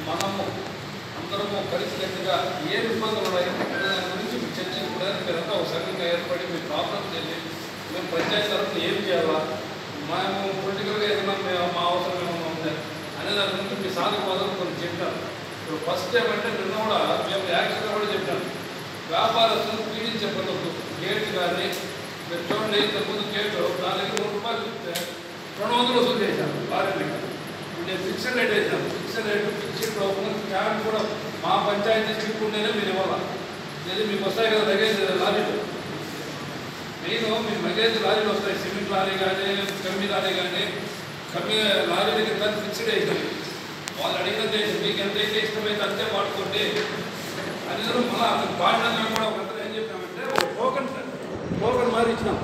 మనము అందరము కలిసికట్టుగా ఏ ఇబ్బందులు ఉన్నాయో దాని గురించి మీరు చర్చించుకోవడానికి మీరంతా ఒక సంఘంగా ఏర్పడి మీ ప్రాబ్లమ్స్ ఏంటి, మేము పంచాయతీ తరఫున ఏం చేయాలా, మేము పొలిటికల్గా ఏదైనా మా అవసరం ఏమన్నా ఉందా అనే దాని గురించి మీ సాధక బాధలు కొన్ని చెప్పాను. ఇప్పుడు ఫస్ట్ ఏమంటే నిన్న కూడా మేము యాక్చువల్గా కూడా చెప్పాను, వ్యాపారస్తులు పీడించే పద్ధతులు గేట్ కానీ మీరు చూడండి, ఇంతకుముందు గేటు నా దగ్గర ₹100 చెప్తే 200 వసూలు చేశాను లారీకి. ఇప్పుడు నేను ఫిక్స్డ్ రేట్ వేసాను, ఫిక్స్డ్ రేటు ఫిక్స్డ్ క్యాబ్ కూడా మా పంచాయతీ తీసుకుంటేనే మీరు ఇవ్వాలి. ఇది మీకు వస్తాయి కదా లగేజ్ లారీలు, మెయిన్ మీ లగేజ్ లారీలు వస్తాయి, సిమెంట్ లారీ కానీ కమ్మి లారీ కానీ కమ్మి లారీలకి ఎంత ఫిక్స్డ్ వేసాను. వాళ్ళు అడిగినంత మీకు ఎంతైతే ఇష్టమైతే అంతే వాడుకోండి అని మళ్ళీ అతను పాడినా కూడా ఒక ఏం చెప్పామంటే ఒక టోకన్ మారి ఇచ్చినాం.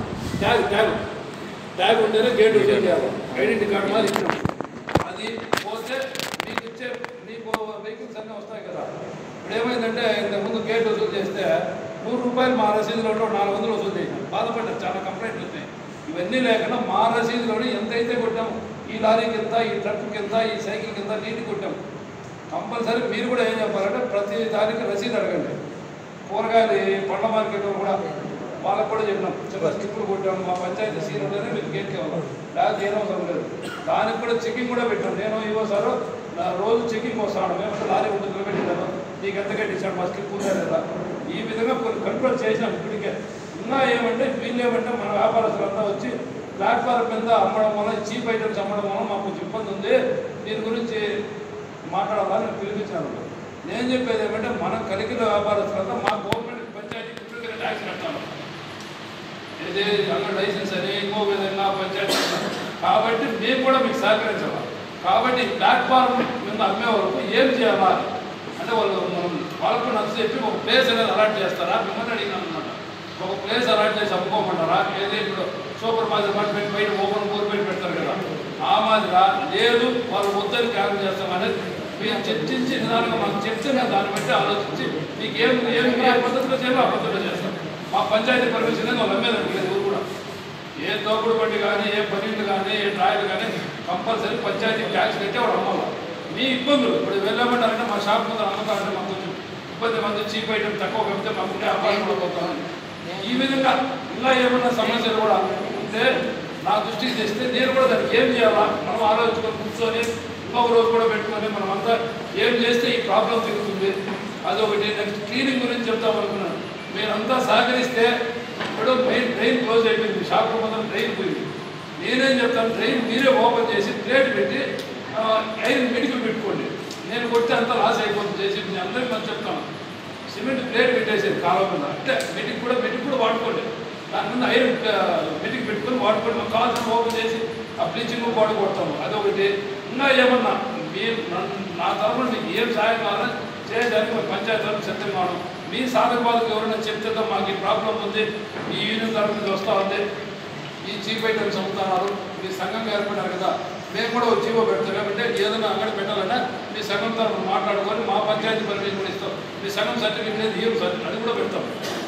ట్యాగ్ ఉంటేనే గేట్ ఓపెన్ చేయాలి, ఐడెంటిటీ కార్డు మారి ఇచ్చినాం. అది పోతే మీకు ఇచ్చే మీకు వెహికల్స్ అన్నీ వస్తాయి కదా. ఇప్పుడు ఏమైందంటే ఇంతకుముందు గేట్ వసూలు చేస్తే ₹100 మా రసీదులో 400 వసూలు చేసినాం. బాధపడ్డారు, చాలా కంప్లైంట్లు వచ్చాయి. ఇవన్నీ లేకుండా మా రసీదులోని ఎంతైతే కొట్టాము, ఈ లారీకి ఎంత, ఈ ట్రక్కి ఎంత, ఈ సైకిల్కి ఎంత నీటి కొట్టాము. కంపల్సరీ మీరు కూడా ఏం చెప్పాలంటే ప్రతి దానికి రసీదు అడగండి. కూరగాయలు పండ్ల మార్కెట్ కూడా వాళ్ళకు కూడా చెప్పినాం, చిన్న స్లిప్పులు కొట్టాము, మా పంచాయతీ సీన్ ఉంటేనే మీకు గేట్కి ఇవ్వాలి, లేకపోతే ఏం అవసరం లేదు. దానికి కూడా చెకింగ్ కూడా పెట్టాం. నేను ఇవ్వసారు రోజు చెకింగ్ వస్తాను, మేము లారీ ఉంటుంది పెట్టినాను, నీకు ఎంత కట్టించాడు, మా స్లిప్ ఉందా లేదా, ఈ విధంగా కొన్ని కంట్రోల్ చేసినాం ఇప్పటికే. ఇంకా ఏమంటే వీళ్ళు ఏమంటే మన వ్యాపారస్తులంతా వచ్చి ప్లాట్ఫారం మీద అమ్మడం వల్ల, చీప్ ఐటమ్స్ అమ్మడం వల్ల మాకు కొంచెం ఇబ్బంది ఉంది, దీని గురించి మాట్లాడాలని నేను పిలిపించాను. నేను చెప్పేది ఏమంటే మనం కలిగిన వ్యాపారస్తులంతా మా గవర్నమెంట్ పంచాయతీ ఇప్పటికైనా ట్యాక్స్ కట్టాలి, ఇది అంగడి లైసెన్స్ అని ఇంకో విధంగా పంచాయతీ. కాబట్టి మేము కూడా మీకు సహకరించాలి. కాబట్టి ప్లాట్ఫారం మీద అమ్మే వరకు ఏం చేయాలా అంటే వాళ్ళకు నచ్చ చెప్పి ఒక ప్లేస్ అనేది అలాట్ చేస్తారా, మిమ్మల్ని అడిగినాను అనమాట. ఒక ప్లేస్ అలాట్ చేసి అమ్ముకోమంటారా, ఏదో ఇప్పుడు సూపర్ మార్కెట్ అపార్ట్మెంట్ బయట ఓపెన్ బయట పెడతారు కదా, ఆ మాదిరిగా లేదు వాళ్ళు వద్దని క్యాన్సిల్ చేస్తామనేది మీరు చర్చించి నిదానంగా మాకు చెప్తే దాన్ని బట్టి ఆలోచించి మీకు ఏ పద్ధతిలో చేయాలో ఆ పద్ధతిలో చేస్తాం. మా పంచాయతీ పర్మిషన్ వాళ్ళు అమ్మేదానికి లేదు. ఊరు కూడా ఏ తోపుడు బండి కానీ, ఏ పన్నీళ్ళు కానీ, ఏ ట్రాయలు కానీ కంపల్సరీ పంచాయతీ ట్యాక్స్ కట్టే వాళ్ళు అమ్మాలి. మీ ఇబ్బందులు ఇప్పుడు వెళ్ళామంటారంటే మా షాప్ ముందు అమ్ముతారంటే మాకు కొంచెం ఇబ్బంది, మంది చీప్ ఐటమ్ తక్కువ కడితే మాకు ఉంటే అపాయం కూడా పోతామని. ఈ విధంగా ఇలా ఏమన్నా సమస్యలు కూడా ఉంటే నా దృష్టికి తెస్తే నేను కూడా దానికి ఏం చేయాలా మనం ఆలోచించుకొని కూర్చొని ఇంకొక రోజు కూడా పెట్టుకొని మనం అంతా ఏం చేస్తే ఈ ప్రాబ్లం తిరుగుతుంది అదొకటి. నెక్స్ట్ క్లీనింగ్ గురించి చెప్తామనుకున్నాను. మీరంతా సహకరిస్తే ఇప్పుడు డ్రైన్ క్లోజ్ అయిపోయింది, షాప్ మొత్తం డ్రైన్ పోయింది. నేనేం చెప్తాను, డ్రైన్ మీరే ఓపెన్ చేసి ప్లేట్ పెట్టి ఐరన్ మెడికల్ పెట్టుకోండి. నేను కొడితే అంతా లాస్ అయిపోతుంది చేసి నేను అందరికీ మనం చెప్తాను. సిమెంట్ ప్లేట్ పెట్టేసేది కాలువ మీద, అంటే మెడిక్ కూడా వాడుకోండి. దాని మీద ఐరన్ మెడిక్ పెట్టుకొని వాడుకోండి. మనం కావాల్సిన ఓపెన్ చేసి ఆ బ్లీచింగ్ బాడీ కొడతాము, అదొకటి. ఇంకా ఏమన్నా మీరు నా తరఫున మీకు ఏం సాయం కావాలని చేయడానికి మా పంచాయతీ తరఫున సిద్ధంగా ఉన్నాం. మీ సాధక బాధకు ఎవరైనా చెప్తే మాకు ఈ ప్రాబ్లం ఉంది, ఈ యూనియన్ తరఫు నుంచి వస్తూ ఉంది, ఈ చీప్ ఐటమ్స్ అమ్ముతున్నారు, మీ సంఘంగా ఏర్పడ్డారు కదా, మేము కూడా ఒక జీవో పెడతాం. ఏమంటే ఏదైనా అంగడి పెట్టాలన్నా మీ సంఘం తరఫున మాట్లాడుకొని మా పంచాయతీ పర్మిషన్ కూడా ఇస్తాం. మీ సంఘం సర్టిఫికేట్ లేదు, ఏం అది కూడా పెడతాం.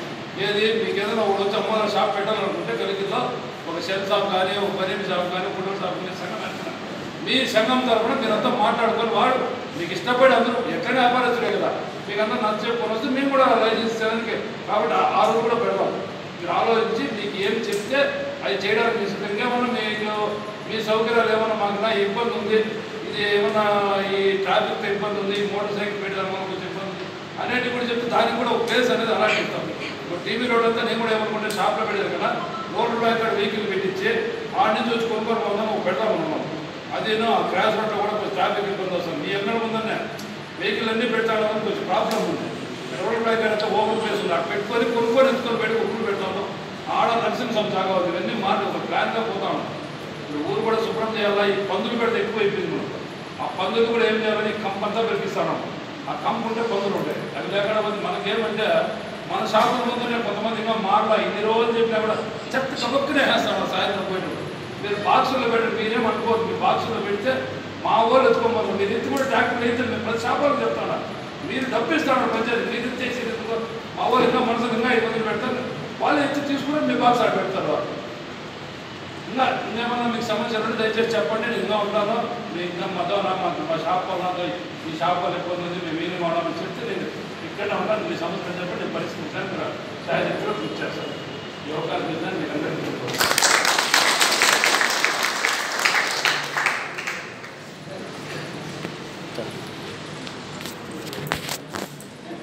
ఏది మీకు ఏదైనా ఒకటి వచ్చి అమ్మ షాప్ పెట్టాలనుకుంటే కలిగిలో ఒక షెల్ షాప్ కానీ, ఒక పన్నీర్ షాప్ కానీ, ఫుడ్ షాప్ కానీ సంఘం పెడుతున్నాం. మీ సంఘం తరఫున మీరంతా మాట్లాడుకొని వాడు మీకు ఇష్టపడి అందరూ ఎక్కడ వ్యాపారస్తులే కదా, మీకు అందరూ నచ్చకపోయిన వస్తే మేము కూడా లైసెన్స్ చేయడానికి కాబట్టి ఆ రోజు కూడా పెడతాం. మీరు ఆలోచించి మీకు ఏం చెప్తే అది చేయడానికి సిద్ధంగా ఏమన్నా మీకు మీ సౌకర్యాలు ఏమన్నా మాకు ఇబ్బంది ఉంది, ఇది ఏమన్నా ఈ ట్రాఫిక్ ఇబ్బంది ఉంది, మోటార్ సైకిల్ పెట్టడానికి కొంచెం ఇబ్బంది ఉంది అనేటివి కూడా చెప్తే దానికి కూడా ఒక ప్లేస్ అనేది అలాంటి ఇస్తాం. ఇప్పుడు టీవీ రోడ్ అంతా నేను కూడా ఏమనుకుంటే షాప్లో పెట్టారు కదా, ₹100 అక్కడ వెహికల్ పెట్టించి ఆడి నుంచి వచ్చి కొనుక్కొని పోతాం ఒక పెడతామన్నాం. అదేనో ఆ క్రాష్ రోడ్లో కూడా కొంచెం ట్రాఫిక్ ఇబ్బంది వస్తుంది. మీ ఎక్కడ ఉందనే వెహికల్ అన్నీ పెట్టాలని కొంచెం ప్రాబ్లం ఉంది. ₹100 అంతా ఓపెన్ ప్లేస్ ఉంది, అక్కడ పెట్టుకొని కొనుక్కొని ఎంచుకొని పెట్టి ఒప్పుడు పెడతాము. ఆడ నరసింహం సాగు అవుతుంది, ఇవన్నీ మాట ఒక ప్లాన్గా పోతాము. ఇప్పుడు ఊరు కూడా శుభ్రం చేయాలా, ఈ పందులు పెడితే ఎక్కువ అయిపోయింది మనకు. ఆ పందులు కూడా ఏం చేయాలని కంప్ అంతా పెరిగిస్తాను. ఆ కంపు ఉంటే పందులు ఉంటాయి, అది లేకుండా మనకేమంటే మన షాపుల ముందునే కొంతమంది ఇంకా మారలా ఇన్ని రోజులు చెప్పినా కూడా చెత్త చదువుకునే వేస్తాను. సాయంత్రం పోయినప్పుడు మీరు బాక్సుల్లో పెట్టండి, మీరేం అనుకోవద్దు. మీ బాక్సుల్లో పెడితే మా ఊళ్ళు ఎత్తుకోమన్నారు. మీరు ఎత్తి కూడా ట్రాక్టర్ అయితే మేము ప్రతి షాపులకు చెప్తాను, మీరు డబ్బు ఇస్తాను పంచాయతీ, మీరు ఎత్తేసి ఎత్తుకో. మా ఊళ్ళు ఇంకా మనసులు ఇంకా ఇబ్బందులు పెడతారు, వాళ్ళు ఎత్తి తీసుకుని మీ బాక్స్ ఆడ పెడతారు. వాళ్ళు ఇంకేమన్నా మీకు సమస్యలు ఉంటే దయచేసి చెప్పండి, నేను ఇంకా ఉంటాను. మీకు ఇంకా మా షాప్ వాళ్ళతో ఈ షాప్ వాళ్ళు ఎక్కువ ఉంది మేము ఏమి వాడామని చెప్తే నేను ఇక్కడ ఉన్నాను మీ సమస్య చెప్పండి నేను పరిస్థితి సాయంత్రం కృషి చేస్తాను ఈ అవకాశం మీకు అందరికీ